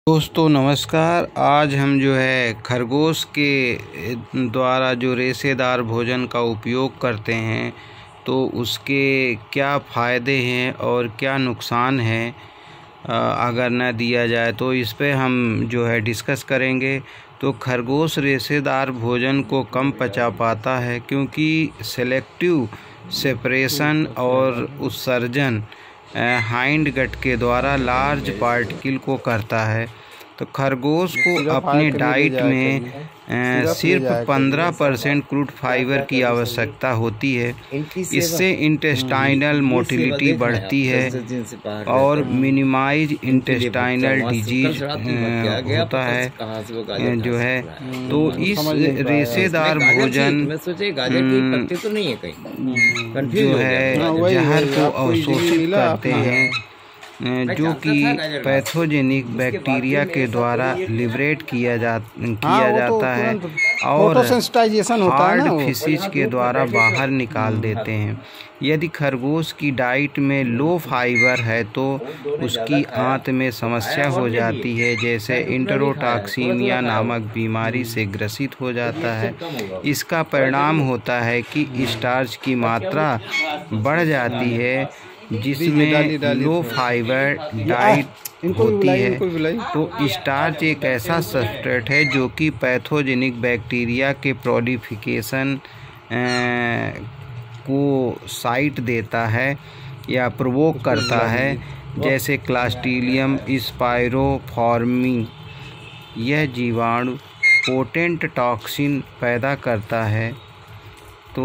दोस्तों नमस्कार। आज हम जो है खरगोश के द्वारा जो रेशेदार भोजन का उपयोग करते हैं तो उसके क्या फ़ायदे हैं और क्या नुकसान हैं अगर न दिया जाए, तो इस पे हम जो है डिस्कस करेंगे। तो खरगोश रेशेदार भोजन को कम पचा पाता है क्योंकि सेलेक्टिव सेपरेशन और उत्सर्जन हाइंड गट के द्वारा लार्ज पार्टिकल को करता है। तो खरगोश को अपने डाइट में सिर्फ 15% क्रूड फाइबर की आवश्यकता होती है। इससे इंटेस्टाइनल मोटिलिटी बढ़ती है और मिनिमाइज इंटेस्टाइनल डिजीज होता है जो है। तो इस रेशेदार भोजन जो है जहर को अवशोषित करते हैं जो कि पैथोजेनिक बैक्टीरिया के द्वारा लिबरेट किया जाता है और हार्ड फिशिज के द्वारा बाहर निकाल देते हैं। यदि खरगोश की डाइट में लो फाइबर है तो उसकी आंत में समस्या हो जाती है, जैसे इंटेरोटॉक्सिमिया नामक बीमारी से ग्रसित हो जाता है। इसका परिणाम होता है कि स्टार्च की मात्रा बढ़ जाती है जिसमें लो फाइबर डाइट होती है। तो स्टार्च एक ऐसा सब्सट्रेट है जो कि पैथोजेनिक बैक्टीरिया के प्रोलिफिकेशन को साइट देता है या प्रोवोक करता है, जैसे क्लास्ट्रीडियम स्पाइरोफॉर्मी। यह जीवाणु पोटेंट टॉक्सिन पैदा करता है। तो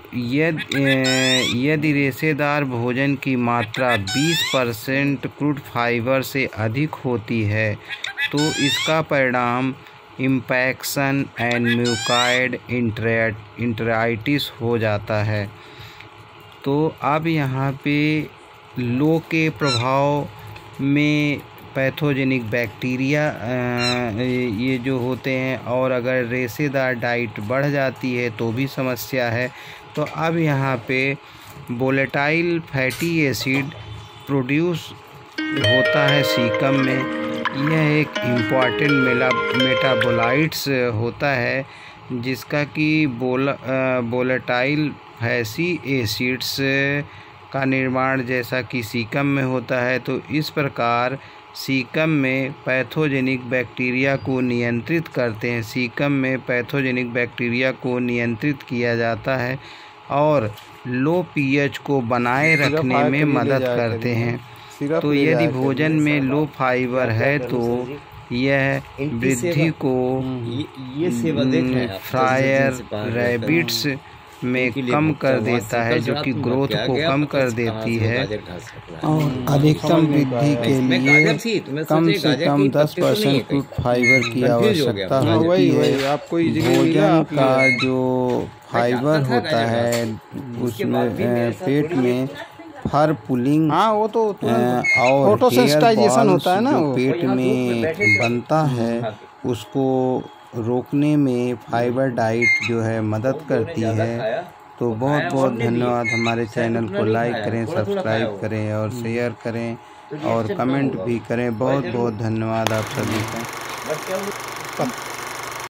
यदि रेशेदार भोजन की मात्रा 20% क्रूड फाइबर से अधिक होती है तो इसका परिणाम इम्पैक्शन एंड म्यूकॉइड इंटराइटिस हो जाता है। तो अब यहाँ पे लो के प्रभाव में पैथोजेनिक बैक्टीरिया ये जो होते हैं, और अगर रेशेदार डाइट बढ़ जाती है तो भी समस्या है। तो अब यहाँ पे वोलेटाइल फैटी एसिड प्रोड्यूस होता है सीकम में। यह एक इम्पॉर्टेंट मेटाबोलाइट्स होता है जिसका कि वोलेटाइल फैटी एसिड्स का निर्माण जैसा कि सीकम में होता है। तो इस प्रकार सीकम में पैथोजेनिक बैक्टीरिया को नियंत्रित करते हैं। सीकम में पैथोजेनिक बैक्टीरिया को नियंत्रित किया जाता है और लो पीएच को बनाए रखने में मदद करते हैं। तो यदि भोजन में लो फाइबर है तो यह वृद्धि को फ्रायर रैबिट्स में कम कर देता है, जो कि ग्रोथ को कम कर देती है। और अधिकतम वृद्धि के लिए कम से कम 10% क्रूड फाइबर की आवश्यकता होती है। भोजन का जो फाइबर होता है उसमें पेट में फर पुलिंग और फोटोसेंसिटाइजेशन होता है ना, जो पेट में बनता है उसको रोकने में फाइबर डाइट जो है मदद करती है। तो बहुत बहुत धन्यवाद। हमारे चैनल को लाइक करें, सब्सक्राइब करें और शेयर करें और कमेंट भी करें। बहुत बहुत धन्यवाद आप सभी का।